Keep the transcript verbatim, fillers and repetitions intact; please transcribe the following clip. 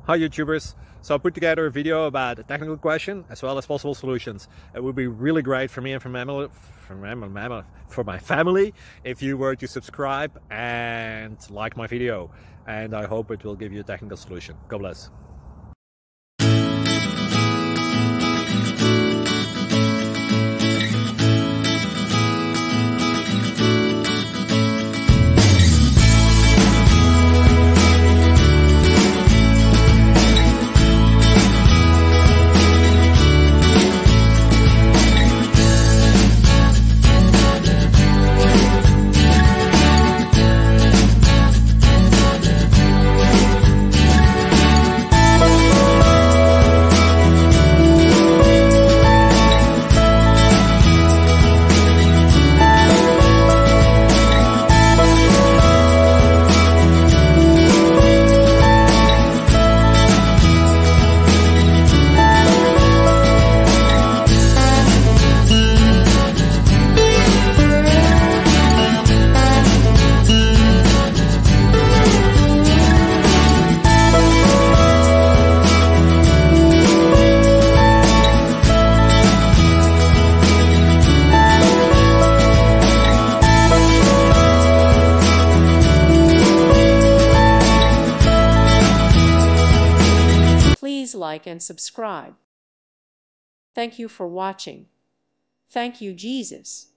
Hi YouTubers! So I put together a video about a technical question as well as possible solutions. It would be really great for me and for my, for my, for my family if you were to subscribe and like my video, and I hope it will give you a technical solution. God bless. Please like and subscribe. Thank you for watching. Thank you, Jesus.